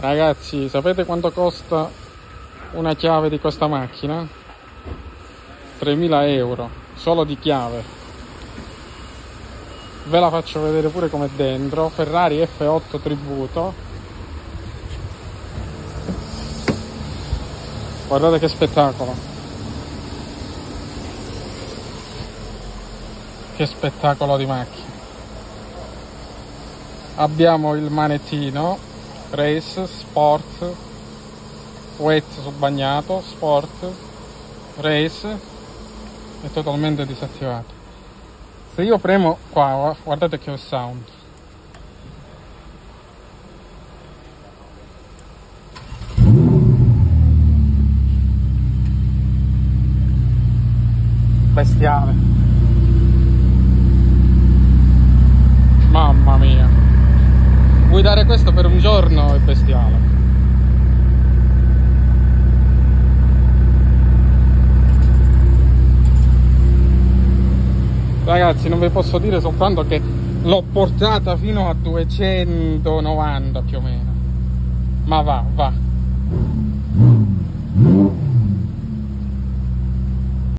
Ragazzi, sapete quanto costa una chiave di questa macchina? 3.000 euro, solo di chiave. Ve la faccio vedere pure com'è dentro. Ferrari F8 tributo. Guardate che spettacolo. Che spettacolo di macchina. Abbiamo il manettino Race, Sport, Wet sul bagnato, Sport, Race, è totalmente disattivato. Se io premo qua, guardate che sound. Bestiale. Mamma mia. Guidare questo per un giorno è bestiale. Ragazzi, non vi posso dire soltanto che l'ho portata fino a 290 più o meno. Ma va.